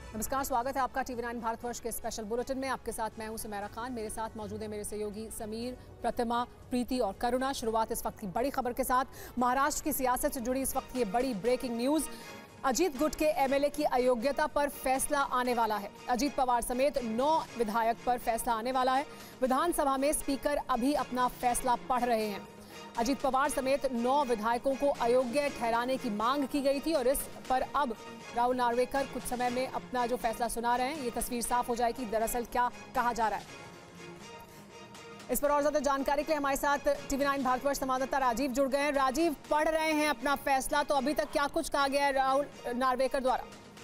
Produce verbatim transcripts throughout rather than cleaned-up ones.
नमस्कार, स्वागत है आपका टीवी नाइन भारतवर्ष के स्पेशल बुलेटिन में। आपके साथ मैं हूं सुमेरा खान। मेरे साथ मौजूद है मेरे सहयोगी समीर, प्रतिमा, प्रीति और करुणा। शुरुआत इस वक्त की बड़ी खबर के साथ। महाराष्ट्र की सियासत से जुड़ी इस वक्त की बड़ी ब्रेकिंग न्यूज। अजीत गुट के एमएलए की अयोग्यता पर फैसला आने वाला है। अजीत पवार समेत नौ विधायक पर फैसला आने वाला है। विधानसभा में स्पीकर अभी अपना फैसला पढ़ रहे हैं। अजीत पवार समेत नौ विधायकों को अयोग्य ठहराने की मांग की गई थी और इस पर अब राहुल नार्वेकर कुछ समय में अपना जो फैसला सुना रहे हैं। ये तस्वीर साफ हो जाएगी दरअसल क्या कहा जा रहा है। इस पर और ज्यादा जानकारी के लिए हमारे साथ टीवी नाइन भारतवर्ष संवाददाता राजीव जुड़ गए हैं। राजीव, पढ़ रहे हैं अपना फैसला, तो अभी तक क्या कुछ कहा गया है राहुल नार्वेकर द्वारा?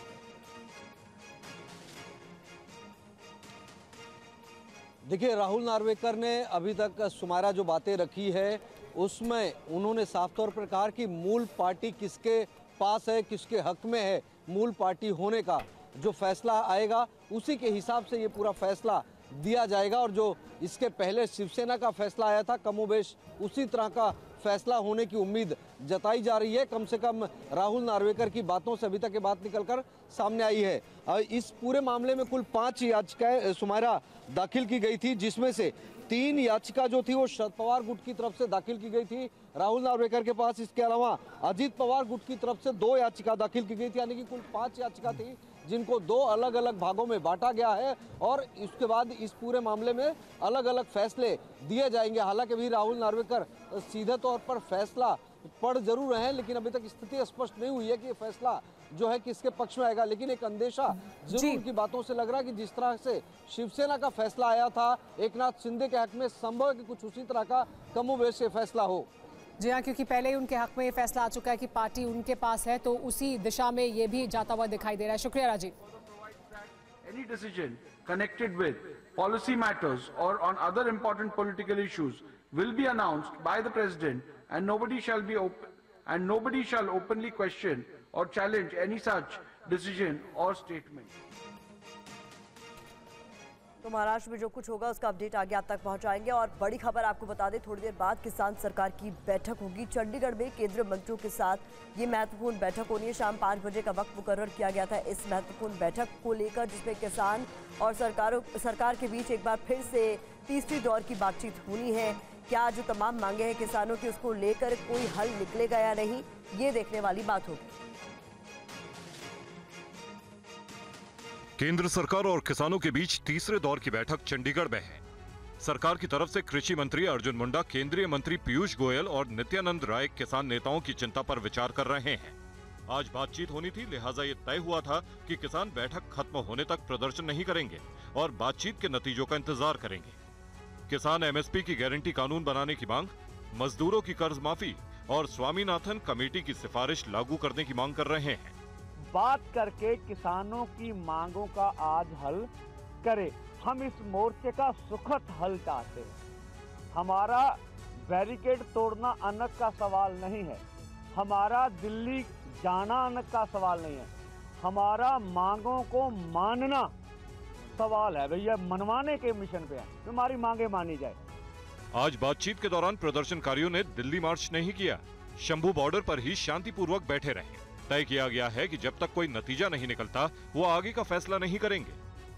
देखिए, राहुल नार्वेकर ने अभी तक सुमारा जो बातें रखी है उसमें उन्होंने साफ तौर पर कहा कि मूल पार्टी किसके पास है, किसके हक में है, मूल पार्टी होने का जो फैसला आएगा उसी के हिसाब से ये पूरा फैसला दिया जाएगा। और जो इसके पहले शिवसेना का फैसला आया था, कमोबेश उसी तरह का फैसला होने की उम्मीद जताई जा रही है। कम से कम राहुल नार्वेकर की बातों से अभी तक ये बात निकलकर सामने आई है। इस पूरे मामले में कुल पांच याचिकाएं सुमारा दाखिल की गई थी, जिसमें से तीन याचिका जो थी वो शरद पवार गुट की तरफ से दाखिल की गई थी राहुल नार्वेकर के पास। इसके अलावा अजीत पवार गुट की तरफ से दो याचिका दाखिल की गई थी, यानी कि कुल पांच याचिका थी जिनको दो अलग अलग भागों में बांटा गया है और इसके बाद इस पूरे मामले में अलग अलग फैसले दिए जाएंगे। हालांकि भी राहुल नार्वेकर सीधे तौर पर फैसला पढ़ जरूर रहे हैं, लेकिन अभी तक स्थिति स्पष्ट नहीं हुई है कि ये फैसला जो है किसके पक्ष में आएगा। लेकिन एक अंदेशा जरूर उनकी बातों से लग रहा है कि जिस तरह से शिवसेना का फैसला आया था एक नाथ शिंदे के हक में, संभव है कि कुछ उसी तरह का कमोबेश ये फैसला हो। जी हाँ, क्योंकि पहले ही उनके हक में ये फैसला आ चुका है कि पार्टी उनके पास है, तो उसी दिशा में ये भी जाता हुआ दिखाई दे रहा है। शुक्रिया Rajiv. Any decision connected with policy matters or on other important political issues will be announced by the president, and nobody shall be open, and nobody shall openly question or challenge any such decision or statement. तो महाराष्ट्र में जो कुछ होगा उसका update आगे आप तक पहुंचाएंगे। और बड़ी खबर आपको बता दें, थोड़ी देर बाद किसान सरकार की बैठक होगी चंडीगढ़ में। केंद्रीय मंत्रियों के साथ ये महत्वपूर्ण बैठक होनी है। शाम पाँच बजे का वक्त मुकर्रर किया गया था इस महत्वपूर्ण बैठक को लेकर, जिसमें किसान और सरकारों सरकार के बीच एक बार फिर से तीसरी दौर की बातचीत होनी है। क्या जो तमाम मांगे हैं किसानों की उसको लेकर कोई हल निकलेगा या नहीं, ये देखने वाली बात होगी। केंद्र सरकार और किसानों के बीच तीसरे दौर की बैठक चंडीगढ़ में है। सरकार की तरफ से कृषि मंत्री अर्जुन मुंडा, केंद्रीय मंत्री पीयूष गोयल और नित्यानंद राय किसान नेताओं की चिंता पर विचार कर रहे हैं। आज बातचीत होनी थी, लिहाजा ये तय हुआ था कि किसान बैठक खत्म होने तक प्रदर्शन नहीं करेंगे और बातचीत के नतीजों का इंतजार करेंगे। किसान एमएसपी की गारंटी कानून बनाने की मांग, मजदूरों की कर्ज माफी और स्वामीनाथन कमेटी की सिफारिश लागू करने की मांग कर रहे हैं। बात करके किसानों की मांगों का आज हल करें। हम इस मोर्चे का सुखद हल चाहते हैं। हमारा बैरिकेड तोड़ना अनक का सवाल नहीं है, हमारा दिल्ली जाना अनक का सवाल नहीं है, हमारा मांगों को मानना सवाल है। भैया मनवाने के मिशन पे है, हमारी मांगे मानी जाए। आज बातचीत के दौरान प्रदर्शनकारियों ने दिल्ली मार्च नहीं किया, शंभू बॉर्डर पर ही शांतिपूर्वक बैठे रहे। तय किया गया है कि जब तक कोई नतीजा नहीं निकलता वो आगे का फैसला नहीं करेंगे।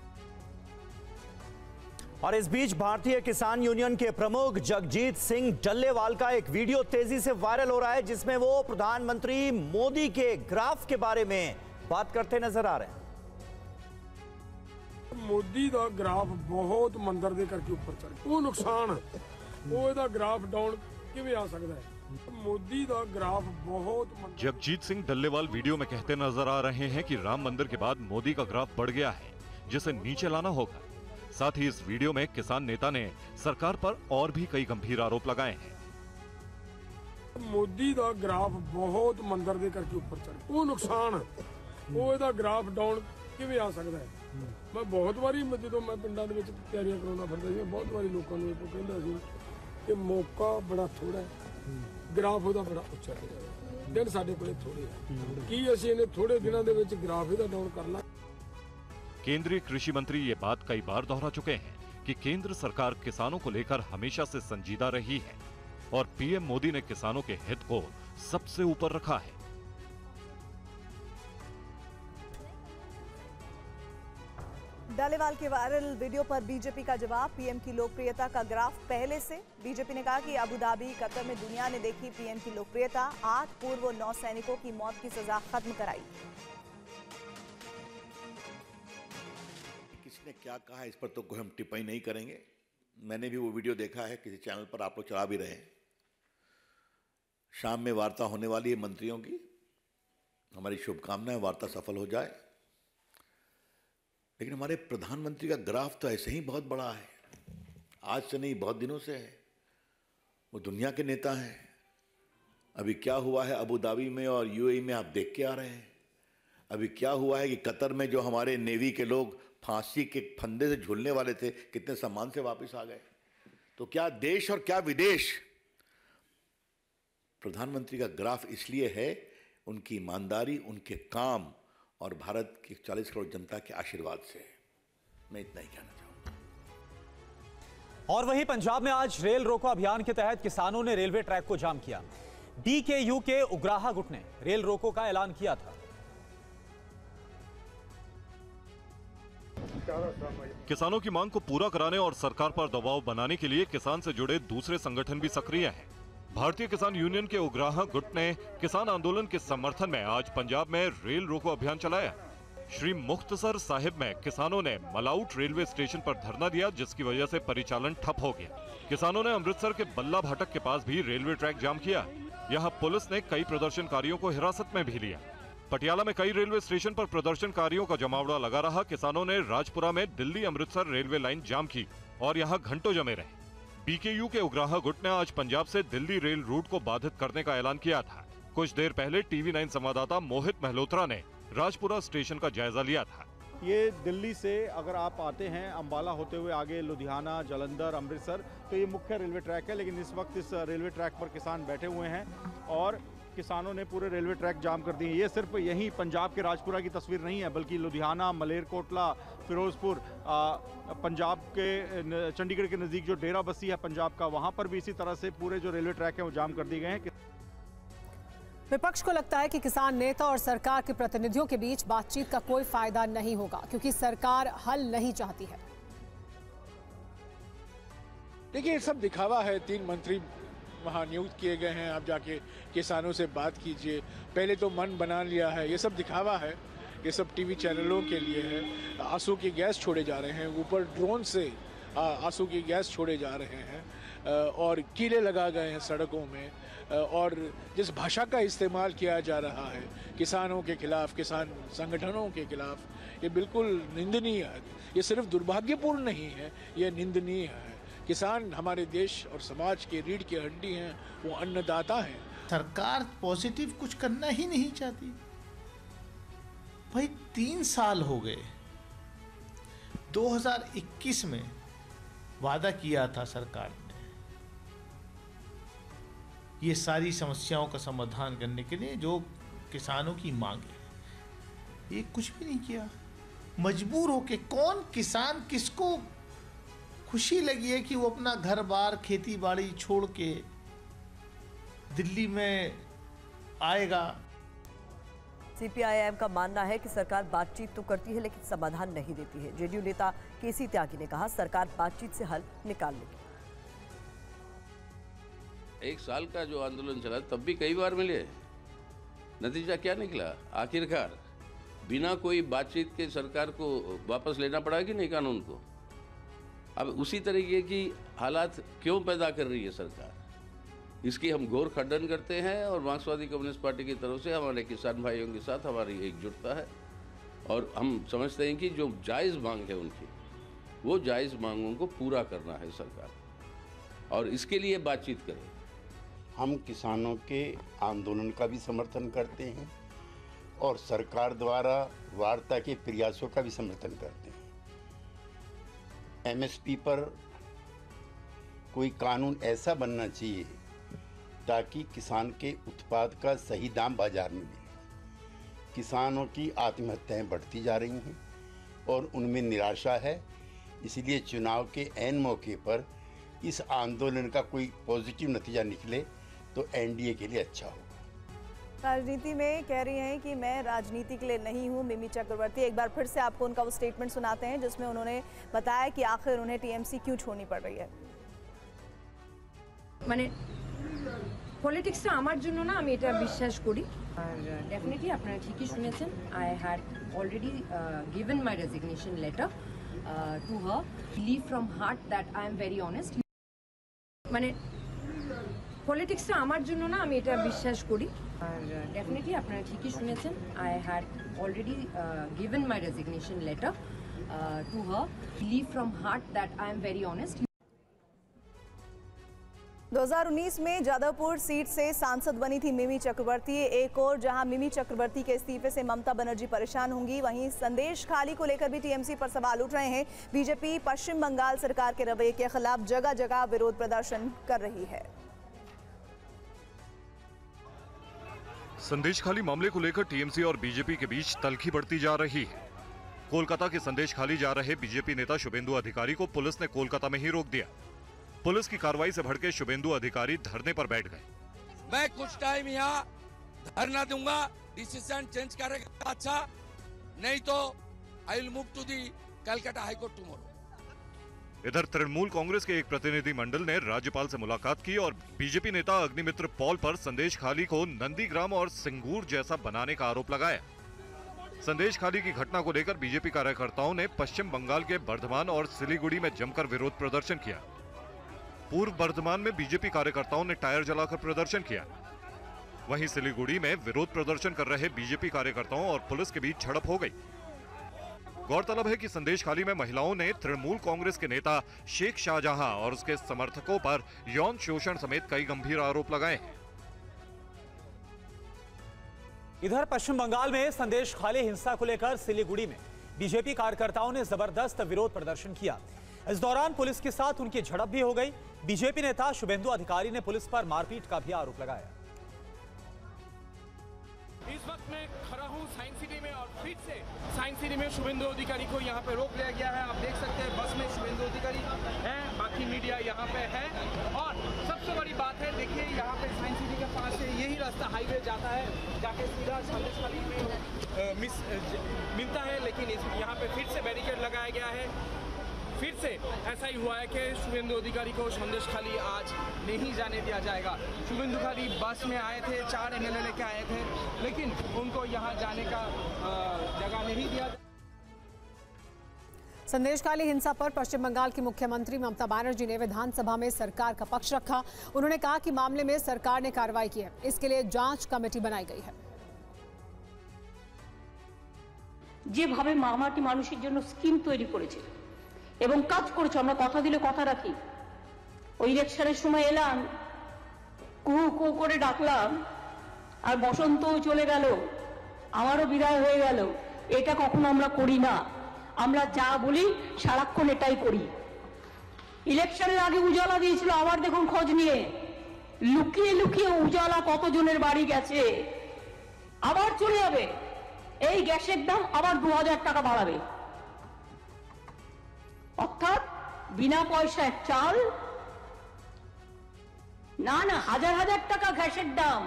और इस बीच भारतीय किसान यूनियन के प्रमुख जगजीत सिंह डल्लेवाल का एक वीडियो तेजी से वायरल हो रहा है, जिसमें वो प्रधानमंत्री मोदी के ग्राफ के बारे में बात करते नजर आ रहे हैं। मोदी का ग्राफ बहुत मंदर दे करके ऊपर चढ़ गया, वो नुकसान वो इहदा ग्राफ डाउन किवें आ सकता है। मोदी का ग्राफ बहुत। जगजीत सिंह डल्लेवाल वीडियो में कहते नजर आ रहे हैं कि राम मंदिर के बाद मोदी का ग्राफ बढ़ गया है, जिसे नीचे लाना होगा। साथ ही इस वीडियो में किसान नेता ने सरकार पर और भी कई गंभीर आरोप लगाए हैं। मोदी का ग्राफ बहुत मंदर दे करके ऊपर चढ़ गया, वो नुकसान वो इहदा ग्राफ डाउन किवें आ सकता है। मैं बहुत बारी जो मैं पिंडां दे विच तैयारियां कराउंदा फिरदा सी, बहुत बारी लोकां नूं इह कहंदा सी कि मौका बड़ा थोड़ा है, ग्राफ ਉਹਦਾ बड़ा ਉੱਚਾ ਹੈ, ਦਿਨ ਸਾਡੇ ਕੋਲੇ ਥੋੜੇ ਹੈ। ਕੀ ਅਸੀਂ ਇਹਨੇ ਥੋੜੇ ਦਿਨਾਂ ਦੇ ਵਿੱਚ ग्राफ ਇਹਦਾ डाउन कर ला। केंद्रीय कृषि मंत्री ये बात कई बार दोहरा चुके हैं कि केंद्र सरकार किसानों को लेकर हमेशा से संजीदा रही है और पीएम मोदी ने किसानों के हित को सबसे ऊपर रखा है। डालेवाल के वायरल वीडियो पर बीजेपी का जवाब। पीएम की लोकप्रियता का ग्राफ पहले से। बीजेपी ने कहा कि अबू धाबी, कतर में दुनिया ने देखी पीएम की लोकप्रियता। आठ पूर्व नौ सैनिकों की मौत की सजा खत्म कराई। किसने क्या कहा इस पर तो कोई हम टिप्पणी नहीं करेंगे। मैंने भी वो वीडियो देखा है, किसी चैनल पर आप लोग चला भी रहे हैं। शाम में वार्ता होने वाली है मंत्रियों की। हमारी शुभकामनाएं वार्ता सफल हो जाए। लेकिन हमारे प्रधानमंत्री का ग्राफ तो ऐसे ही बहुत बड़ा है, आज से नहीं बहुत दिनों से है। वो दुनिया के नेता हैं। अभी क्या हुआ है अबू धाबी में और यूएई में आप देख के आ रहे हैं। अभी क्या हुआ है कि कतर में जो हमारे नेवी के लोग फांसी के फंदे से झूलने वाले थे, कितने सम्मान से वापस आ गए। तो क्या देश और क्या विदेश। प्रधानमंत्री का ग्राफ इसलिए है उनकी ईमानदारी, उनके काम और भारत की चालीस करोड़ जनता के आशीर्वाद से। मैं इतना ही कहना चाहूंगा। और वहीं पंजाब में आज रेल रोको अभियान के तहत किसानों ने रेलवे ट्रैक को जाम किया। डीकेयू के उग्राहा गुट ने रेल रोको का ऐलान किया था। किसानों की मांग को पूरा कराने और सरकार पर दबाव बनाने के लिए किसान से जुड़े दूसरे संगठन भी सक्रिय हैं। भारतीय किसान यूनियन के उग्राहा गुट ने किसान आंदोलन के समर्थन में आज पंजाब में रेल रोको अभियान चलाया। श्री मुख्तसर साहिब में किसानों ने मलाउट रेलवे स्टेशन पर धरना दिया, जिसकी वजह से परिचालन ठप हो गया। किसानों ने अमृतसर के बल्ला भाटक के पास भी रेलवे ट्रैक जाम किया। यहाँ पुलिस ने कई प्रदर्शनकारियों को हिरासत में भी लिया। पटियाला में कई रेलवे स्टेशन पर प्रदर्शनकारियों का जमावड़ा लगा रहा। किसानों ने राजपुरा में Delhi Amritsar railway line jam की और यहाँ घंटों जमे रहे। बीकेयू के उग्राहा गुट ने आज पंजाब से दिल्ली रेल रूट को बाधित करने का ऐलान किया था। कुछ देर पहले टीवी नाइन संवाददाता मोहित महलोत्रा ने राजपुरा स्टेशन का जायजा लिया था। ये दिल्ली से अगर आप आते हैं अम्बाला होते हुए आगे लुधियाना, जालंधर, अमृतसर, तो ये मुख्य रेलवे ट्रैक है। लेकिन इस वक्त इस रेलवे ट्रैक पर किसान बैठे हुए हैं और किसानों ने पूरे रेलवे ट्रैक जाम कर दिए। ये सिर्फ यही पंजाब के राजपुरा की तस्वीर नहीं है, बल्कि लुधियाना, मलेरकोटला, फिरोजपुर, पंजाब के चंडीगढ़ के नज़दीक जो डेरा बस्सी है पंजाब का, वहाँ पर भी इसी तरह से पूरे जो रेलवे ट्रैक है वो जाम कर दिए गए हैं। विपक्ष को लगता है कि किसान नेता और सरकार के प्रतिनिधियों के बीच बातचीत का कोई फायदा नहीं होगा, क्योंकि सरकार हल नहीं चाहती है। देखिए, ये सब दिखावा है। तीन मंत्री वहाँ नियुक्त किए गए हैं, आप जाके किसानों से बात कीजिए। पहले तो मन बना लिया है, ये सब दिखावा है। ये सब टीवी चैनलों के लिए है। आंसू की गैस छोड़े जा रहे हैं, ऊपर ड्रोन से आंसू की गैस छोड़े जा रहे हैं और कीले लगा गए हैं सड़कों में। और जिस भाषा का इस्तेमाल किया जा रहा है किसानों के खिलाफ, किसान संगठनों के खिलाफ, ये बिल्कुल निंदनीय है। ये सिर्फ दुर्भाग्यपूर्ण नहीं है, ये निंदनीय है। किसान हमारे देश और समाज के रीढ़ की हड्डी हैं, वो अन्नदाता हैं। सरकार पॉजिटिव कुछ करना ही नहीं चाहती। भाई तीन साल हो गए, दो हज़ार इक्कीस में वादा किया था सरकार ने ये सारी समस्याओं का समाधान करने के लिए, जो किसानों की मांग है, ये कुछ भी नहीं किया। मजबूर होके कौन किसान, किसको खुशी लगी है कि वो अपना घर बार खेती बाड़ी छोड़ के दिल्ली में आएगा। सीपीआईएम का मानना है कि सरकार बातचीत तो करती है लेकिन समाधान नहीं देती है। जेडीयू नेता केसी त्यागी ने कहा सरकार बातचीत से हल निकाल लेगी। एक साल का जो आंदोलन चला तब भी कई बार मिले, नतीजा क्या निकला? आखिरकार बिना कोई बातचीत के सरकार को वापस लेना पड़ा कि नहीं कानून को। अब उसी तरीके की हालात क्यों पैदा कर रही है सरकार, इसकी हम घोर खंडन करते हैं। और मार्क्सवादी कम्युनिस्ट पार्टी की तरफ से हमारे किसान भाइयों के साथ हमारी एकजुटता है और हम समझते हैं कि जो जायज़ मांग है उनकी, वो जायज़ मांगों को पूरा करना है सरकार, और इसके लिए बातचीत करें। हम किसानों के आंदोलन का भी समर्थन करते हैं और सरकार द्वारा वार्ता के प्रयासों का भी समर्थन करते हैं। एमएसपी पर कोई कानून ऐसा बनना चाहिए ताकि किसान के उत्पाद का सही दाम बाजार में मिले। किसानों की आत्महत्याएं बढ़ती जा रही हैं और उनमें निराशा है, इसलिए चुनाव के ऐन मौके पर इस आंदोलन का कोई पॉजिटिव नतीजा निकले तो एनडीए के लिए अच्छा होगा। राजनीति में कह रही हैं कि मैं राजनीति के लिए नहीं हूं मिमी चक्रवर्ती। एक बार फिर से आपको उनका वो स्टेटमेंट सुनाते हैं जिसमें उन्होंने बताया कि आखिर उन्हें टीएमसी क्यों छोड़नी पड़ रही है। মানে পলিটিক্সটা আমার জন্য না, আমি এটা বিশ্বাস করি। আর ডেফিনেটলি আপনারা ঠিকই শুনেছেন, I had already given my resignation letter to her, live from heart that I am very honest. মানে পলিটিক্সটা আমার জন্য না, আমি এটা বিশ্বাস করি। আর ডেফিনেটলি আপনারা ঠিকই শুনেছেন, I had already given my resignation letter to her, live from heart that I am very honest. दो हज़ार उन्नीस में जादवपुर सीट से सांसद बनी थी मिमी चक्रवर्ती। एक और जहां मिमी चक्रवर्ती के इस्तीफे से ममता बनर्जी परेशान होंगी, वहीं संदेश खाली को लेकर भी टीएमसी पर सवाल उठ रहे हैं। बीजेपी पश्चिम बंगाल सरकार के रवैये के खिलाफ जगह जगह विरोध प्रदर्शन कर रही है। संदेश खाली मामले को लेकर टीएमसी और बीजेपी के बीच तल्खी बढ़ती जा रही है। कोलकाता के संदेश खाली जा रहे बीजेपी नेता शुभेंदु अधिकारी को पुलिस ने कोलकाता में ही रोक दिया। पुलिस की कार्रवाई से भड़के शुभेंदु अधिकारी धरने पर बैठ गए। मैं कुछ टाइम यहाँ धरना दूंगा, डिसीजन चेंज करेगा अच्छा, नहीं तो I will move to the Calcutta high court tomorrow. इधर तृणमूल कांग्रेस के एक प्रतिनिधि मंडल ने राज्यपाल से मुलाकात की और बीजेपी नेता अग्निमित्र पॉल पर संदेश खाली को नंदीग्राम और सिंगूर जैसा बनाने का आरोप लगाया। संदेश खाली की घटना को लेकर बीजेपी कार्यकर्ताओं ने पश्चिम बंगाल के बर्धमान और सिलीगुड़ी में जमकर विरोध प्रदर्शन किया। पूर्व बर्धमान में बीजेपी कार्यकर्ताओं ने टायर जलाकर प्रदर्शन किया। वहीं सिलीगुड़ी में विरोध प्रदर्शन कर रहे बीजेपी कार्यकर्ताओं और पुलिस के बीच झड़प हो गई। गौरतलब है कि संदेश खाली में महिलाओं ने तृणमूल कांग्रेस के नेता शेख शाहजहां और उसके समर्थकों पर यौन शोषण समेत कई गंभीर आरोप लगाए हैं। इधर पश्चिम बंगाल में संदेश खाली हिंसा को लेकर सिलीगुड़ी में बीजेपी कार्यकर्ताओं ने जबरदस्त विरोध प्रदर्शन किया। इस दौरान पुलिस के साथ उनकी झड़प भी हो गई। बीजेपी नेता शुभेंदु अधिकारी ने पुलिस पर मारपीट का भी आरोप लगाया। इस वक्त मैं खड़ा हूं साइंस सिटी में और फिर से साइंस सिटी में शुभेंदु अधिकारी को यहां पे रोक लिया गया है। आप देख सकते हैं बस में शुभेंदु अधिकारी है, बाकी मीडिया यहां पे है। और सबसे बड़ी बात है, देखिए यहां पे साइंस सिटी के पास से यही रास्ता हाईवे जाता है, जाके सीधा संदेश खाली में मिस मिलता है, लेकिन यहाँ पे फिर से बैरिकेड लगाया गया है। फिर से ऐसा ही हुआ है कि शुभेंदु अधिकारी को संदेश खाली आज नहीं जाने दिया जाएगा। शुभेंदु खाली बस में आए थे, चार एमएलए लेके आए थे, लेकिन उनको यहां जाने का जगह नहीं दिया। संदेश खाली हिंसा पर पश्चिम बंगाल की मुख्यमंत्री ममता बनर्जी ने विधानसभा में सरकार का पक्ष रखा। उन्होंने कहा कि मामले में सरकार ने कार्रवाई की है, इसके लिए जांच कमेटी बनाई गई है। যেভাবে মামাটি মানুষের জন্য স্কিম তৈরি করেছে এবং কাজ করেছে, আমরা কথা দিলে কথা রাখি। ওই ইলেকশনের সময় এলাম, কু কু করে ডাকলাম, আর বসন্ত চলে গেল, আমারও বিদায় হয়ে গেল। এটা কখনো আমরা করি না। আমরা যা বলি সারাক্ষণ এটাই করি। ইলেকশনের আগে উজালা দিয়েছিল, আবার দেখুন খোঁজ নিয়ে লুকিয়ে লুকিয়ে উজালা কতজনের বাড়ি গেছে, আবার চলে যাবে। এই গ্যাসের দাম আবার দু হাজার টাকা বাড়াবে, অর্থাৎ বিনা পয়সায় চাল না না হাজার হাজার টাকা গ্যাসের দাম।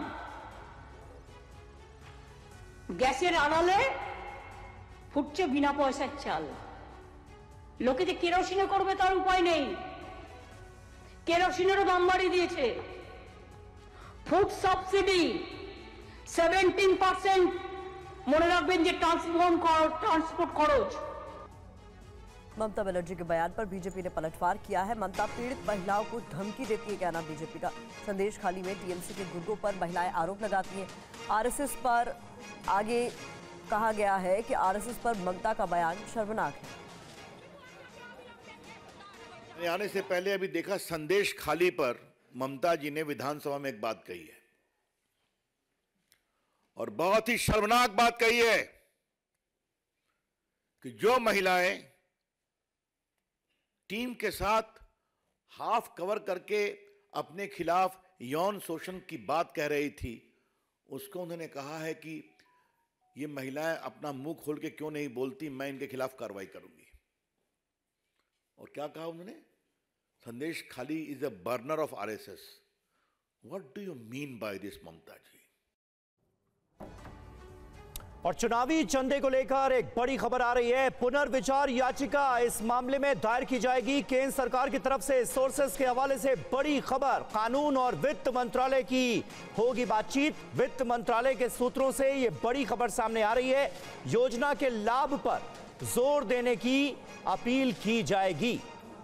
গ্যাসের আড়ালে ফুটছে বিনা পয়সার চাল। লোকে যে কেরোসিনে করবে তার উপায় নেই, কেরোসিনেরও দাম বাড়িয়ে দিয়েছে। ফুড সাবসিডি সেভেন্টিন পার্সেন্ট মনে রাখবেন যে ট্রান্সপোর্ট ट्रांसपोर्ट खर्च। ममता बनर्जी के बयान पर बीजेपी ने पलटवार किया है। ममता पीड़ित महिलाओं को धमकी देती है, कहना बीजेपी का। संदेश खाली में टीएमसी के गुर्गों पर महिलाएं आरोप लगाती हैं। आरएसएस पर आगे कहा गया है कि आरएसएस पर ममता का बयान शर्मनाक है। आने से पहले अभी देखा संदेश खाली पर ममता जी ने विधानसभा में एक बात कही है और बहुत ही शर्मनाक बात कही है कि जो महिलाएं टीम के साथ हाफ कवर करके अपने खिलाफ यौन शोषण की बात कह रही थी, उसको उन्होंने कहा है कि ये महिलाएं अपना मुंह खोल के क्यों नहीं बोलती, मैं इनके खिलाफ कार्रवाई करूंगी। और क्या कहा उन्होंने? Sandeshkhali is a burner of RSS. What do you mean by this Mamata ji? और चुनावी चंदे को लेकर एक बड़ी खबर आ रही है। पुनर्विचार याचिका इस मामले में दायर की जाएगी केंद्र सरकार की तरफ से। सोर्सेस के हवाले से बड़ी खबर, कानून और वित्त मंत्रालय की होगी बातचीत। वित्त मंत्रालय के सूत्रों से यह बड़ी खबर सामने आ रही है। योजना के लाभ पर जोर देने की अपील की जाएगी।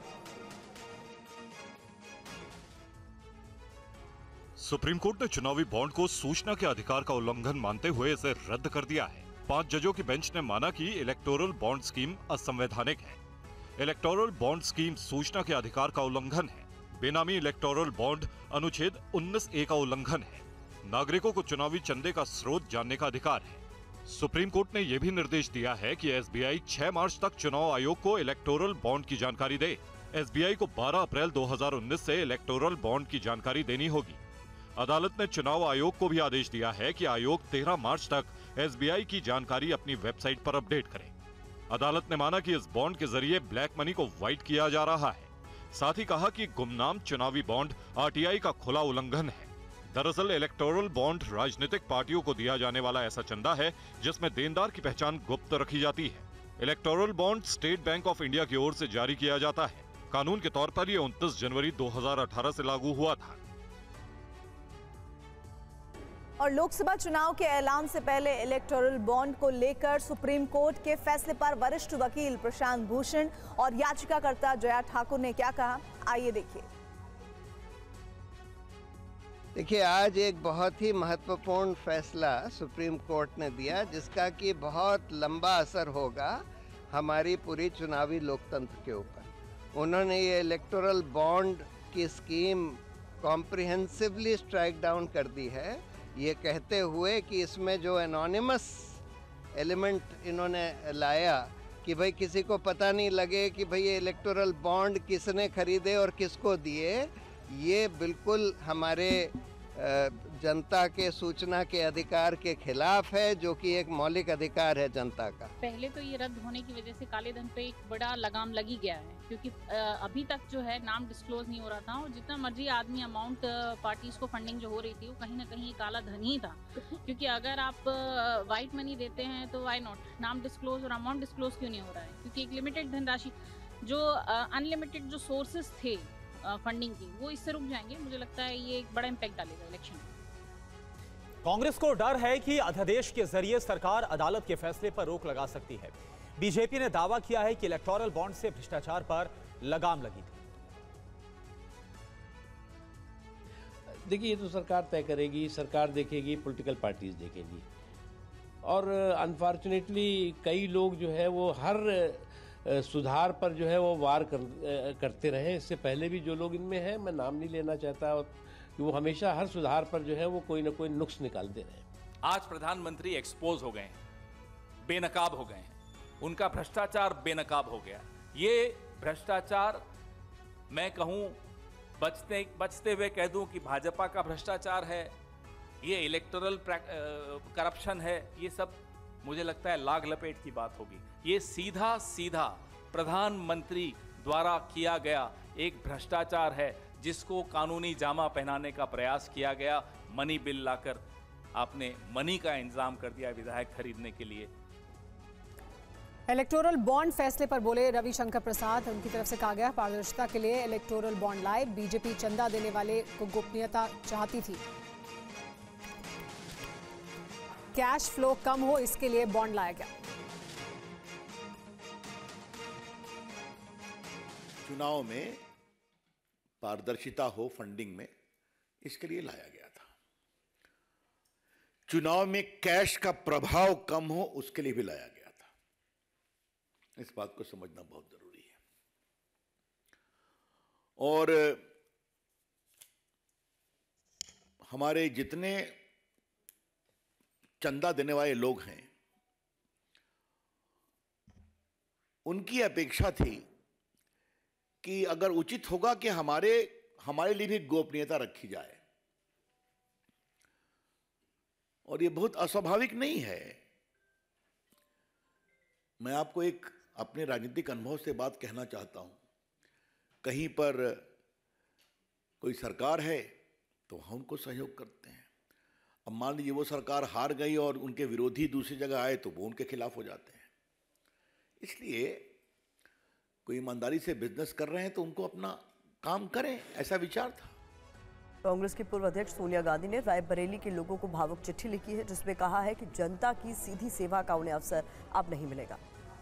सुप्रीम कोर्ट ने चुनावी बॉन्ड को सूचना के अधिकार का उल्लंघन मानते हुए इसे रद्द कर दिया है। पांच जजों की बेंच ने माना कि इलेक्टोरल बॉन्ड स्कीम असंवैधानिक है। इलेक्टोरल बॉन्ड स्कीम सूचना के अधिकार का उल्लंघन है। बेनामी इलेक्टोरल बॉन्ड अनुच्छेद उन्नीस ए का उल्लंघन है। नागरिकों को चुनावी चंदे का स्रोत जानने का अधिकार है। सुप्रीम कोर्ट ने यह भी निर्देश दिया है कि एसबीआई छह मार्च तक चुनाव आयोग को इलेक्टोरल बॉन्ड की जानकारी दे। एसबीआई को बारह अप्रैल दो हजार उन्नीस से इलेक्टोरल बॉन्ड की जानकारी देनी होगी। अदालत ने चुनाव आयोग को भी आदेश दिया है कि आयोग तेरह मार्च तक एसबीआई की जानकारी अपनी वेबसाइट पर अपडेट करे। अदालत ने माना कि इस बॉन्ड के जरिए ब्लैक मनी को व्हाइट किया जा रहा है। साथ ही कहा कि गुमनाम चुनावी बॉन्ड आरटीआई का खुला उल्लंघन है। दरअसल इलेक्टोरल बॉन्ड राजनीतिक पार्टियों को दिया जाने वाला ऐसा चंदा है जिसमें देनदार की पहचान गुप्त रखी जाती है। Electoral bond State Bank of India की ओर से जारी किया जाता है। कानून के तौर पर यह उनतीस जनवरी दो हजार अठारह से लागू हुआ था। और लोकसभा चुनाव के ऐलान से पहले इलेक्टोरल बॉन्ड को लेकर सुप्रीम कोर्ट के फैसले पर वरिष्ठ वकील प्रशांत भूषण और याचिकाकर्ता जया ठाकुर ने क्या कहा, आइए देखिए। देखिए, आज एक बहुत ही महत्वपूर्ण फैसला सुप्रीम कोर्ट ने दिया जिसका कि बहुत लंबा असर होगा हमारी पूरी चुनावी लोकतंत्र के ऊपर। उन्होंने ये इलेक्टोरल बॉन्ड की स्कीम कॉम्प्रिहेंसिवली स्ट्राइक डाउन कर दी है, ये कहते हुए कि इसमें जो एनोनिमस एलिमेंट इन्होंने लाया कि भाई किसी को पता नहीं लगे कि भाई ये इलेक्टोरल बॉन्ड किसने खरीदे और किसको दिए, ये बिल्कुल हमारे जनता के सूचना के अधिकार के खिलाफ है, जो कि एक मौलिक अधिकार है जनता का। पहले तो ये रद्द होने की वजह से काले धन पे एक बड़ा लगाम लगी गया है, क्योंकि अभी तक जो है नाम डिस्क्लोज नहीं हो रहा था और जितना मर्जी आदमी अमाउंट पार्टीज को फंडिंग जो हो रही थी वो कहीं ना कहीं काला धन ही था। क्योंकि अगर आप वाइट मनी देते हैं तो वाई नॉट, नाम डिस्क्लोज और अमाउंट डिस्क्लोज क्यों नहीं हो रहा है? क्योंकि एक लिमिटेड धनराशि, जो अनलिमिटेड जो सोर्सेज थे फंडिंग की, वो इससे रुक जाएंगे। मुझे लगता है ये एक बड़ा इम्पैक्ट डालेगा इलेक्शन में। कांग्रेस को डर है कि अध्यादेश के जरिए सरकार अदालत के फैसले पर रोक लगा सकती है। बीजेपी ने दावा किया है कि इलेक्टोरल बॉन्ड से भ्रष्टाचार पर लगाम लगी थी। देखिए, ये तो सरकार तय करेगी, सरकार देखेगी, पॉलिटिकल पार्टीज देखेगी। और अनफॉर्चुनेटली कई लोग जो है वो हर सुधार पर जो है वो वार कर, करते रहे। इससे पहले भी जो लोग इनमें हैं, मैं नाम नहीं लेना चाहता, कि वो हमेशा हर सुधार पर जो है वो कोई ना कोई नुक्स निकालते रहे। आज प्रधानमंत्री एक्सपोज हो गए हैं, बेनकाब हो गए हैं, उनका भ्रष्टाचार बेनकाब हो गया। ये भ्रष्टाचार मैं कहूं, बचते बचते हुए कह दूं कि भाजपा का भ्रष्टाचार है, ये इलेक्टोरल करप्शन है, ये सब मुझे लगता है लाग लपेट की बात होगी। ये सीधा सीधा प्रधानमंत्री द्वारा किया गया एक भ्रष्टाचार है, जिसको कानूनी जामा पहनाने का प्रयास किया गया। मनी बिल लाकर आपने मनी का इंतजाम कर दिया विधायक खरीदने के लिए। इलेक्टोरल बॉन्ड फैसले पर बोले रविशंकर प्रसाद। उनकी तरफ से कहा गया पारदर्शिता के लिए इलेक्टोरल बॉन्ड लाए, बीजेपी चंदा देने वाले को गोपनीयता चाहती थी, कैश फ्लो कम हो इसके लिए बॉन्ड लाया गया। चुनाव में पारदर्शिता हो फंडिंग में, इसके लिए लाया गया था। चुनाव में कैश का प्रभाव कम हो उसके लिए भी लाया गया था। इस बात को समझना बहुत जरूरी है। और हमारे जितने चंदा देने वाले लोग हैं, उनकी अपेक्षा थी कि अगर उचित होगा कि हमारे हमारे लिए भी गोपनीयता रखी जाए। और ये बहुत अस्वाभाविक नहीं है। मैं आपको एक अपने राजनीतिक अनुभव से बात कहना चाहता हूं। कहीं पर कोई सरकार है तो हम उनको सहयोग करते हैं, अब मान लीजिए वो सरकार हार गई और उनके विरोधी दूसरी जगह आए तो वो उनके खिलाफ हो जाते हैं। इसलिए कोई ईमानदारी से बिजनेस कर रहे हैं तो उनको अपना काम करें, ऐसा विचार था। कांग्रेस की पूर्व अध्यक्ष सोनिया गांधी ने रायबरेली के लोगों को भावुक चिट्ठी लिखी है, जिसमें कहा है कि जनता की सीधी सेवा का उन्हें अवसर अब नहीं मिलेगा।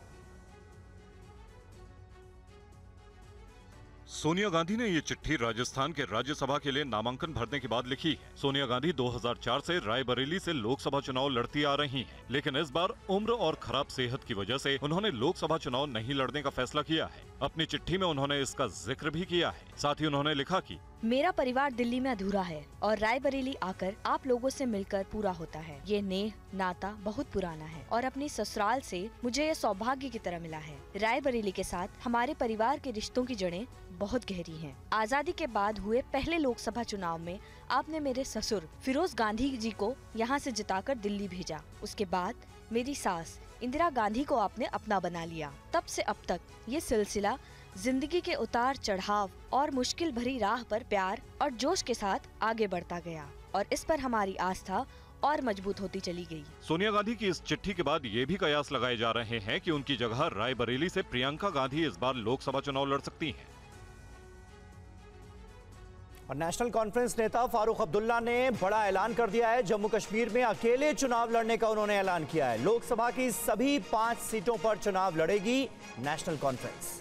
सोनिया गांधी ने ये चिट्ठी राजस्थान के राज्यसभा के लिए नामांकन भरने के बाद लिखी है। सोनिया गांधी दो हज़ार चार से रायबरेली से लोकसभा चुनाव लड़ती आ रही हैं, लेकिन इस बार उम्र और खराब सेहत की वजह से उन्होंने लोकसभा चुनाव नहीं लड़ने का फैसला किया है। अपनी चिट्ठी में उन्होंने इसका जिक्र भी किया है। साथ ही उन्होंने लिखा कि मेरा परिवार दिल्ली में अधूरा है और रायबरेली आकर आप लोगों से मिलकर पूरा होता है। ये नेह नाता बहुत पुराना है और अपनी ससुराल से मुझे ये सौभाग्य की तरह मिला है। रायबरेली के साथ हमारे परिवार के रिश्तों की जड़ें बहुत गहरी हैं। आजादी के बाद हुए पहले लोकसभा चुनाव में आपने मेरे ससुर फिरोज गांधी जी को यहाँ से जिताकर दिल्ली भेजा। उसके बाद मेरी सास इंदिरा गांधी को आपने अपना बना लिया। तब से अब तक ये सिलसिला जिंदगी के उतार चढ़ाव और मुश्किल भरी राह पर प्यार और जोश के साथ आगे बढ़ता गया और इस पर हमारी आस्था और मजबूत होती चली गई। सोनिया गांधी की इस चिट्ठी के बाद ये भी कयास लगाए जा रहे हैं कि उनकी जगह रायबरेली से प्रियंका गांधी इस बार लोकसभा चुनाव लड़ सकती हैं। और नेशनल कॉन्फ्रेंस नेता फारूक अब्दुल्ला ने बड़ा ऐलान कर दिया है। जम्मू कश्मीर में अकेले चुनाव लड़ने का उन्होंने ऐलान किया है। लोकसभा की सभी पांच सीटों पर चुनाव लड़ेगी National Conference.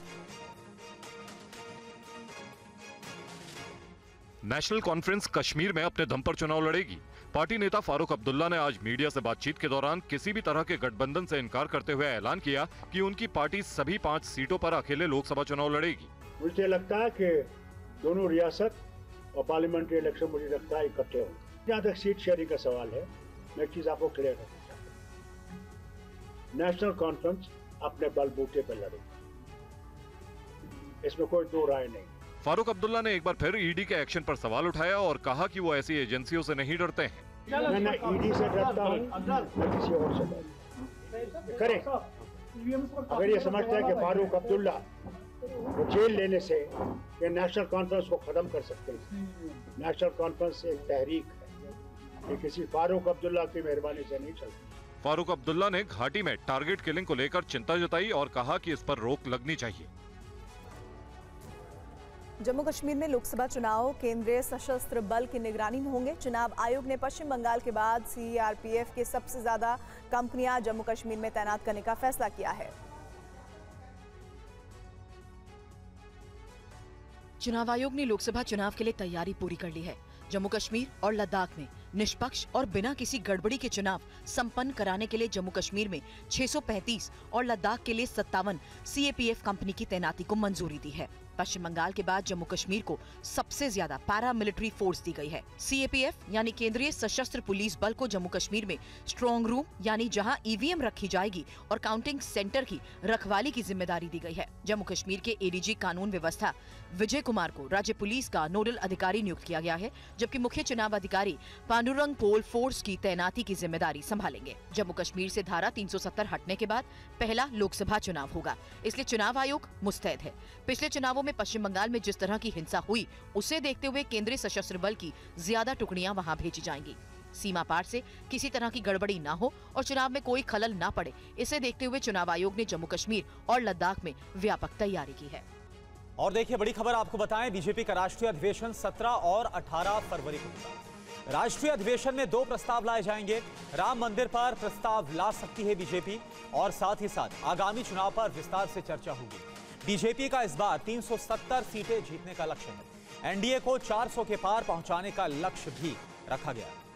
National Conference Kashmir में अपने दम पर चुनाव लड़ेगी। पार्टी नेता फारूक अब्दुल्ला ने आज मीडिया से बातचीत के दौरान किसी भी तरह के गठबंधन से इनकार करते हुए ऐलान किया कि उनकी पार्टी सभी पांच सीटों पर अकेले लोकसभा चुनाव लड़ेगी। मुझे लगता है कि दोनों रियासत और पार्लियामेंट्री इलेक्शन मुझे लगता है इकट्ठे होंगे। जहाँ तक सीट शेयरिंग का सवाल है, मैं एक चीज आपको क्लियर करना चाहता हूँ। नेशनल कॉन्फ्रेंस अपने बलबूते पर लड़ेगी, इसमें कोई दो राय नहीं। फारूक अब्दुल्ला ने एक बार फिर ईडी के एक्शन पर सवाल उठाया और कहा कि वो ऐसी एजेंसियों से नहीं डरते हैं। मैं न ईडी से डरता हूँ न किसी और से डरता। करें, अगर ये समझता है कि फारूक अब्दुल्ला वो जेल लेने से ये नेशनल कॉन्फ्रेंस को खत्म कर सकते हैं। नेशनल कॉन्फ्रेंस एक तहरीक है, ये किसी फारूक अब्दुल्ला की मेहरबानी से नहीं चलती। फारूक अब्दुल्ला ने घाटी में टारगेट किलिंग को लेकर चिंता जताई और कहा कि इस पर रोक लगनी चाहिए। जम्मू कश्मीर में लोकसभा चुनाव केंद्रीय सशस्त्र बल की निगरानी में होंगे। चुनाव आयोग ने पश्चिम बंगाल के बाद सीआरपीएफ के सबसे ज्यादा कंपनियां जम्मू कश्मीर में तैनात करने का फैसला किया है। चुनाव आयोग ने लोकसभा चुनाव के लिए तैयारी पूरी कर ली है। जम्मू कश्मीर और लद्दाख में निष्पक्ष और बिना किसी गड़बड़ी के चुनाव संपन्न कराने के लिए जम्मू कश्मीर में छह सौ पैंतीस और लद्दाख के लिए सत्तावन सीएपीएफ कंपनी की तैनाती को मंजूरी दी है। पश्चिम बंगाल के बाद जम्मू कश्मीर को सबसे ज्यादा पैरा मिलिट्री फोर्स दी गई है। सीएपीएफ यानी केंद्रीय सशस्त्र पुलिस बल को जम्मू कश्मीर में स्ट्रॉन्ग रूम यानी जहां ईवीएम रखी जाएगी और काउंटिंग सेंटर की रखवाली की जिम्मेदारी दी गई है। जम्मू कश्मीर के एडीजी कानून व्यवस्था विजय कुमार को राज्य पुलिस का नोडल अधिकारी नियुक्त किया गया है, जबकि मुख्य चुनाव अधिकारी पांडुरंग पोल फोर्स की तैनाती की जिम्मेदारी संभालेंगे। जम्मू कश्मीर से धारा तीन सौ सत्तर हटने के बाद पहला लोकसभा चुनाव होगा, इसलिए चुनाव आयोग मुस्तैद है। पिछले चुनावों में पश्चिम बंगाल में जिस तरह की हिंसा हुई उसे देखते हुए केंद्रीय सशस्त्र बल की ज्यादा टुकड़ियां वहां भेजी जाएंगी। सीमा पार से किसी तरह की गड़बड़ी न हो और चुनाव में कोई खलल न पड़े, इसे देखते हुए चुनाव आयोग ने जम्मू कश्मीर और लद्दाख में व्यापक तैयारी की है। और देखिए बड़ी खबर आपको बताएं, बीजेपी का राष्ट्रीय अधिवेशन सत्रह और अठारह फरवरी को होगा। राष्ट्रीय अधिवेशन में दो प्रस्ताव लाए जाएंगे। राम मंदिर पर प्रस्ताव ला सकती है बीजेपी और साथ ही साथ आगामी चुनाव पर विस्तार से चर्चा होगी। बीजेपी का इस बार तीन सौ सत्तर सीटें जीतने का लक्ष्य है। एनडीए को चार सौ के पार पहुंचाने का लक्ष्य भी रखा गया है।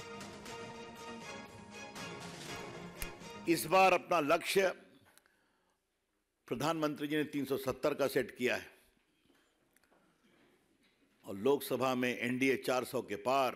इस बार अपना लक्ष्य प्रधानमंत्री जी ने तीन सौ सत्तर का सेट किया है और लोकसभा में एनडीए चार सौ के पार।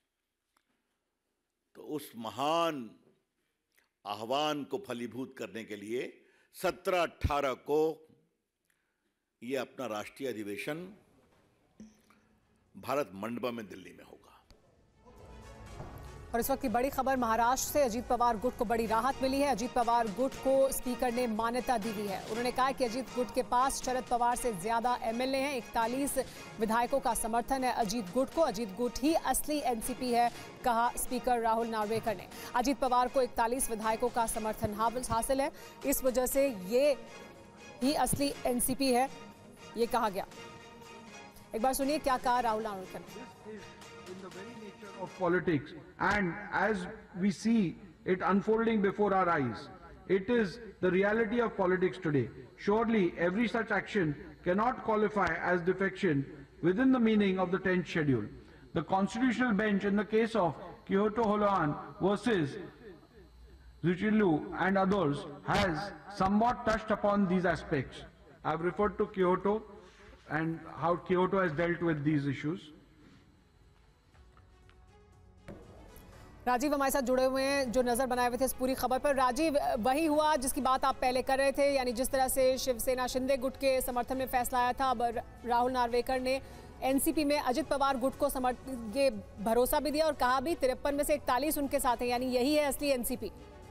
तो उस महान आह्वान को फलीभूत करने के लिए सत्रह अठारह को ये अपना राष्ट्रीय अधिवेशन भारत मंडपम में दिल्ली में होगा। और इस वक्त की बड़ी खबर महाराष्ट्र से। अजीत पवार गुट को बड़ी राहत मिली है। अजीत पवार गुट को स्पीकर ने मान्यता दी हुई है। उन्होंने कहा कि अजीत गुट के पास शरद पवार से ज्यादा एमएलए हैं। इकतालीस विधायकों का समर्थन है अजीत गुट को। अजीत गुट ही असली एनसीपी है, कहा स्पीकर राहुल नार्वेकर ने। अजीत पवार को इकतालीस विधायकों का समर्थन हासिल है, इस वजह से ये ही असली एनसीपी है, ये कहा गया। एक बार सुनिए क्या कहा राहुल नार्वेकर ने। Of politics, and as we see it unfolding before our eyes, it is the reality of politics today. Surely every such action cannot qualify as defection within the meaning of the tenth schedule. The constitutional bench in the case of Kyoto Holoan versus Zuchilu and others has somewhat touched upon these aspects. I have referred to Kyoto and how Kyoto has dealt with these issues. Rajiv हमारे साथ जुड़े हुए हैं जो नजर बनाए हुए थे इस पूरी खबर पर। राजीव, वही हुआ जिसकी बात आप पहले कर रहे थे, यानी जिस तरह से शिवसेना शिंदे गुट के समर्थन में फैसला आया था, अब राहुल नार्वेकर ने एनसीपी में अजित पवार गुट को समर्थन के भरोसा भी दिया और कहा भी तिरपन में से इकतालीस उनके साथ हैं, यानी यही है असली एनसीपी।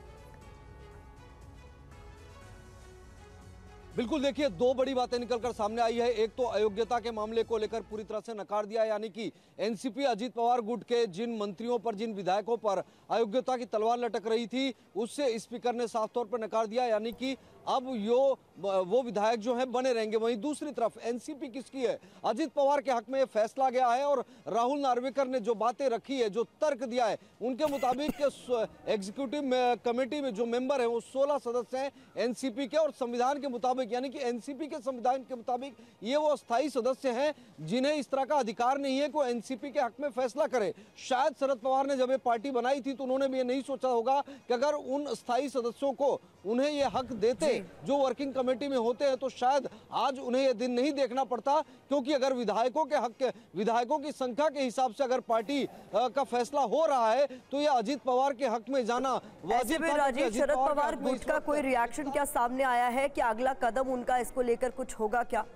बिल्कुल, देखिए दो बड़ी बातें निकलकर सामने आई है। एक तो अयोग्यता के मामले को लेकर पूरी तरह से नकार दिया, यानी कि एनसीपी अजीत पवार गुट के जिन मंत्रियों पर, जिन विधायकों पर अयोग्यता की तलवार लटक रही थी, उससे स्पीकर ने साफ तौर पर नकार दिया, यानी कि अब यो वो विधायक जो हैं बने रहेंगे। वहीं दूसरी तरफ एनसीपी किसकी है? अजीत पवार के हक में फैसला गया है और राहुल नार्वेकर ने जो बातें रखी है, जो तर्क दिया है, उनके मुताबिक एग्जीक्यूटिव कमेटी में जो मेंबर है वो सोलह सदस्य हैं एनसीपी के, और संविधान के मुताबिक, यानी कि एनसीपी के संविधान के मुताबिक ये वो अस्थायी सदस्य हैं जिन्हें इस तरह का अधिकार नहीं है कि वो एनसीपी के हक में फैसला करे। शायद शरद पवार ने जब ये पार्टी बनाई थी तो उन्होंने भी ये नहीं सोचा होगा कि अगर उन अस्थायी सदस्यों को उन्हें ये हक देते जो वर्किंग कमेटी में होते हैं तो शायद आज उन्हें ये दिन नहीं देखना पड़ता, क्योंकि अगर विधायकों के हक विधायकों की संख्या के हिसाब से अगर पार्टी का फैसला हो रहा है तो ये अजीत पवार के हक में जाना वाजिब था। राजीव, शरद पवार गुट का कोई रिएक्शन क्या सामने आया है कि अगला कदम उनका इसको लेकर कुछ होगा क्या?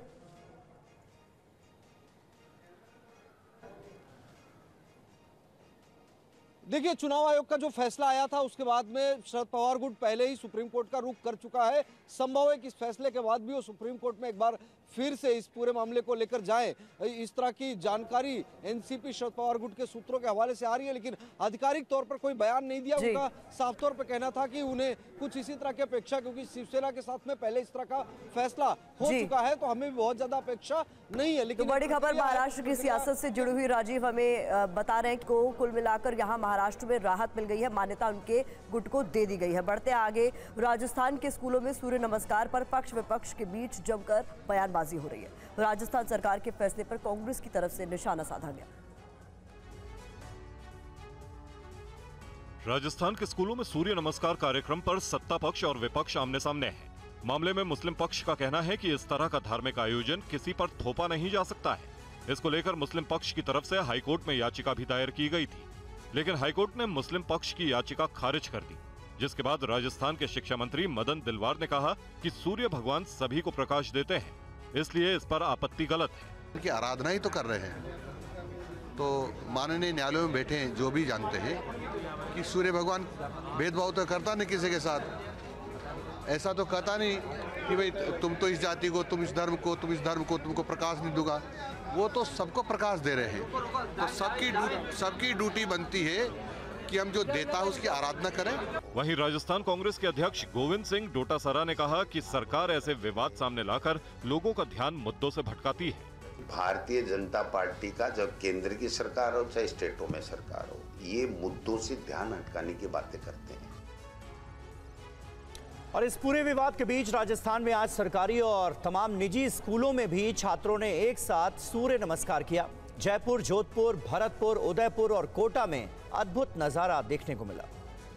देखिए, चुनाव आयोग का जो फैसला आया था उसके बाद में शरद पवार गुट पहले ही सुप्रीम कोर्ट का रुख कर चुका है। संभव है कि इस फैसले के बाद भी वो सुप्रीम कोर्ट में एक बार फिर से इस पूरे मामले को लेकर जाएं। इस तरह की जानकारी एनसीपी शरद पवार गुट के सूत्रों के हवाले से आ रही है, लेकिन आधिकारिक तौर पर कोई बयान नहीं दिया। उनका साफ तौर पर कहना था कि उन्हें कुछ इसी तरह की अपेक्षा, क्योंकि शिवसेना के साथ में पहले इस तरह का फैसला हो चुका है तो हमें भी बहुत ज्यादा अपेक्षा नहीं है। लेकिन तो बड़ी खबर महाराष्ट्र की सियासत से जुड़ी हुई राजीव हमें बता रहे हैं कि कुल मिलाकर यहाँ महाराष्ट्र में राहत मिल गई है, मान्यता उनके गुट को दे दी गई है। बढ़ते आगे, राजस्थान के स्कूलों में सूर्य नमस्कार पर पक्ष विपक्ष के बीच जमकर बयानबाजी हो रही है। राजस्थान सरकार के फैसले पर कांग्रेस की तरफ से निशाना साधा गया। राजस्थान के स्कूलों में सूर्य नमस्कार कार्यक्रम पर सत्ता पक्ष और विपक्ष आमने सामने है। मामले में मुस्लिम पक्ष का कहना है कि इस तरह का धार्मिक आयोजन किसी पर थोपा नहीं जा सकता है। इसको लेकर मुस्लिम पक्ष की तरफ से हाईकोर्ट में याचिका भी दायर की गई थी, लेकिन हाईकोर्ट ने मुस्लिम पक्ष की याचिका खारिज कर दी, जिसके बाद राजस्थान के शिक्षा मंत्री मदन दिलवार ने कहा कि सूर्य भगवान सभी को प्रकाश देते हैं, इसलिए इस पर आपत्ति गलत है। कि आराधना ही तो कर रहे हैं, तो माननीय न्यायालयों में बैठे हैं जो भी जानते हैं कि सूर्य भगवान भेदभाव तो करता नहीं किसी के साथ। ऐसा तो कहता नहीं कि भाई तुम तो इस जाति को, तुम इस धर्म को, तुम इस धर्म को, तुमको प्रकाश नहीं दूंगा। वो तो सबको प्रकाश दे रहे हैं। तो सबकी सबकी ड्यूटी बनती है कि हम जो देता है उसकी आराधना करें। वहीं राजस्थान कांग्रेस के अध्यक्ष गोविंद सिंह डोटासरा ने कहा कि सरकार ऐसे विवाद सामने लाकर लोगों का ध्यान मुद्दों से भटकाती है। भारतीय जनता पार्टी का जब केंद्र की सरकार हो चाहे स्टेटों में सरकार हो, ये मुद्दों से ध्यान हटकाने की बातें करते हैं। और इस पूरे विवाद के बीच राजस्थान में आज सरकारी और तमाम निजी स्कूलों में भी छात्रों ने एक साथ सूर्य नमस्कार किया। जयपुर, जोधपुर, भरतपुर, उदयपुर और कोटा में अद्भुत नजारा देखने को मिला।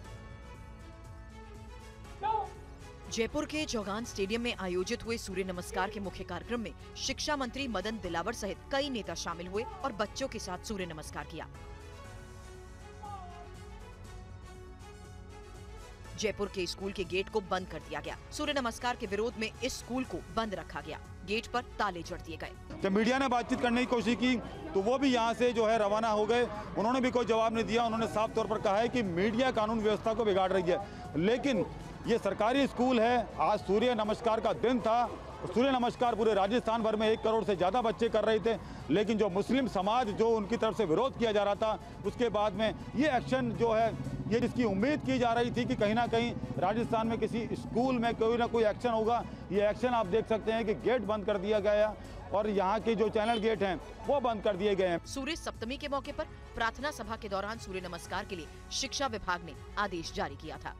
जयपुर के चौगान स्टेडियम में आयोजित हुए सूर्य नमस्कार के मुख्य कार्यक्रम में शिक्षा मंत्री मदन दिलावर सहित कई नेता शामिल हुए और बच्चों के साथ सूर्य नमस्कार किया। जयपुर के स्कूल के गेट को बंद कर दिया गया। सूर्य नमस्कार के विरोध में इस स्कूल को बंद रखा गया। गेट पर ताले जड़ दिए गए। जब मीडिया ने बातचीत करने की कोशिश की तो वो भी यहाँ से जो है रवाना हो गए। उन्होंने भी कोई जवाब नहीं दिया। उन्होंने साफ तौर पर कहा है कि मीडिया कानून व्यवस्था को बिगाड़ रही है। लेकिन ये सरकारी स्कूल है। आज सूर्य नमस्कार का दिन था। सूर्य नमस्कार पूरे राजस्थान भर में एक करोड़ से ज़्यादा बच्चे कर रहे थे, लेकिन जो मुस्लिम समाज जो उनकी तरफ से विरोध किया जा रहा था, उसके बाद में ये एक्शन जो है, ये जिसकी उम्मीद की जा रही थी कि कहीं ना कहीं राजस्थान में किसी स्कूल में कोई ना कोई एक्शन होगा, ये एक्शन आप देख सकते हैं कि गेट बंद कर दिया गया और यहाँ के जो चैनल गेट हैं वो बंद कर दिए गए हैं। सूर्य सप्तमी के मौके पर प्रार्थना सभा के दौरान सूर्य नमस्कार के लिए शिक्षा विभाग ने आदेश जारी किया था।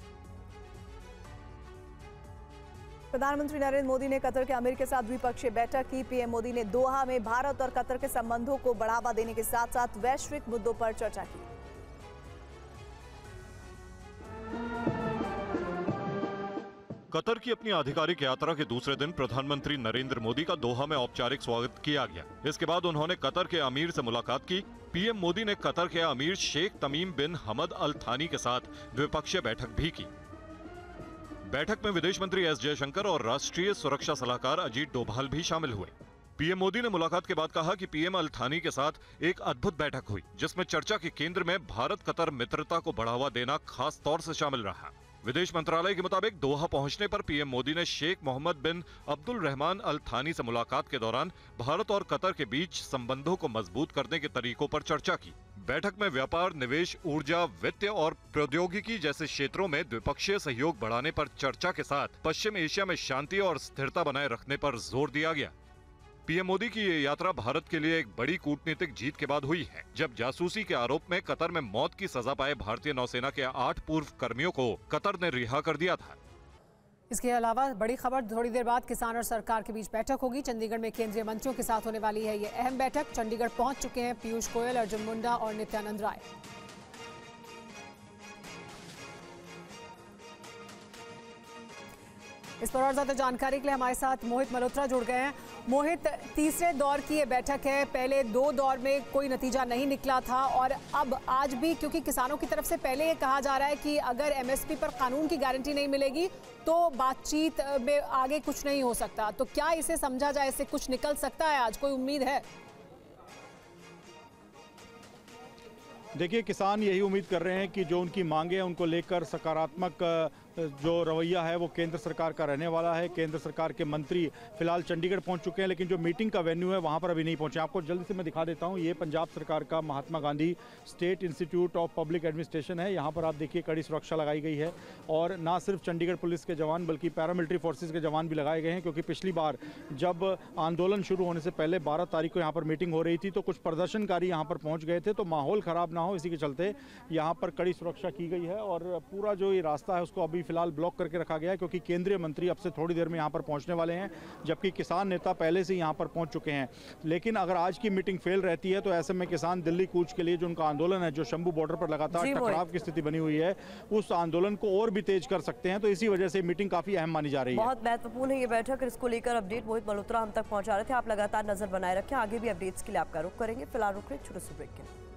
प्रधानमंत्री नरेंद्र मोदी ने कतर के अमीर के साथ द्विपक्षीय बैठक की। पीएम मोदी ने दोहा में भारत और कतर के संबंधों को बढ़ावा देने के साथ साथ वैश्विक मुद्दों पर चर्चा की। कतर की अपनी आधिकारिक यात्रा के दूसरे दिन प्रधानमंत्री नरेंद्र मोदी का दोहा में औपचारिक स्वागत किया गया। इसके बाद उन्होंने कतर के अमीर से मुलाकात की। पीएम मोदी ने कतर के अमीर शेख तमीम बिन हमद अल थानी के साथ द्विपक्षीय बैठक भी की। बैठक में विदेश मंत्री एस जयशंकर और राष्ट्रीय सुरक्षा सलाहकार अजीत डोभाल भी शामिल हुए। पीएम मोदी ने मुलाकात के बाद कहा कि पीएम अल थानी के साथ एक अद्भुत बैठक हुई, जिसमें चर्चा के केंद्र में भारत कतर मित्रता को बढ़ावा देना खास तौर से शामिल रहा। विदेश मंत्रालय के मुताबिक दोहा पहुंचने पर पीएम मोदी ने शेख मोहम्मद बिन अब्दुल रहमान अल थानी से मुलाकात के दौरान भारत और कतर के बीच संबंधों को मजबूत करने के तरीकों पर चर्चा की। बैठक में व्यापार, निवेश, ऊर्जा, वित्त और प्रौद्योगिकी जैसे क्षेत्रों में द्विपक्षीय सहयोग बढ़ाने पर चर्चा के साथ पश्चिम एशिया में शांति और स्थिरता बनाए रखने पर जोर दिया गया। पीएम मोदी की ये यात्रा भारत के लिए एक बड़ी कूटनीतिक जीत के बाद हुई है, जब जासूसी के आरोप में कतर में मौत की सजा पाए भारतीय नौसेना के आठ पूर्व कर्मियों को कतर ने रिहा कर दिया था। इसके अलावा बड़ी खबर, थोड़ी देर बाद किसान और सरकार के बीच बैठक होगी। चंडीगढ़ में केंद्रीय मंत्रियों के साथ होने वाली है ये अहम बैठक। चंडीगढ़ पहुंच चुके हैं पीयूष गोयल, अर्जुन मुंडा और नित्यानंद राय। इस पर और ज्यादा जानकारी के लिए हमारे साथ मोहित मल्होत्रा जुड़ गए हैं। मोहित, तीसरे दौर की ये बैठक है। पहले दो दौर में कोई नतीजा नहीं निकला था और अब आज भी, क्योंकि किसानों की तरफ से पहले ये कहा जा रहा है कि अगर एमएसपी पर कानून की गारंटी नहीं मिलेगी तो बातचीत में आगे कुछ नहीं हो सकता, तो क्या इसे समझा जाए, इससे कुछ निकल सकता है आज, कोई उम्मीद है? देखिए, किसान यही उम्मीद कर रहे हैं कि जो उनकी मांगे हैं उनको लेकर सकारात्मक जो रवैया है वो केंद्र सरकार का रहने वाला है। केंद्र सरकार के मंत्री फिलहाल चंडीगढ़ पहुंच चुके हैं, लेकिन जो मीटिंग का वेन्यू है वहां पर अभी नहीं पहुंचे। आपको जल्दी से मैं दिखा देता हूं, ये पंजाब सरकार का Mahatma Gandhi State Institute of Public Administration है। यहाँ पर आप देखिए कड़ी सुरक्षा लगाई गई है और ना सिर्फ चंडीगढ़ पुलिस के जवान बल्कि पैरामिलिट्री फोर्सेज के जवान भी लगाए गए हैं, क्योंकि पिछली बार जब आंदोलन शुरू होने से पहले बारह तारीख को यहाँ पर मीटिंग हो रही थी तो कुछ प्रदर्शनकारी यहाँ पर पहुँच गए थे, तो माहौल ख़राब ना हो इसी के चलते यहाँ पर कड़ी सुरक्षा की गई है और पूरा जो ये रास्ता है उसको अभी फिलहाल ब्लॉक करके रखा गया है, क्योंकि केंद्रीय मंत्री अब से थोड़ी देर में यहाँ पर पहुंचने वाले हैं, जबकि किसान नेता पहले से यहाँ पर पहुंच चुके हैं। लेकिन अगर आज की मीटिंग फेल रहती है तो ऐसे में किसान दिल्ली कूच के लिए जो उनका आंदोलन है, जो शंभू बॉर्डर पर लगातार टकराव की स्थिति बनी हुई है, उस आंदोलन को और भी तेज कर सकते हैं। तो इसी वजह से मीटिंग काफी अहम मानी जा रही है। बहुत महत्वपूर्ण है ये बैठक, इसको लेकर अपडेट मोहित मल्होत्रा हम तक पहुंचा रहे थे। आप लगातार नजर बनाए रखें, आगे भी अपडेट्स के लिए आपका रुख करेंगे। फिलहाल रुक रहे छोटे से ब्रेक के लिए।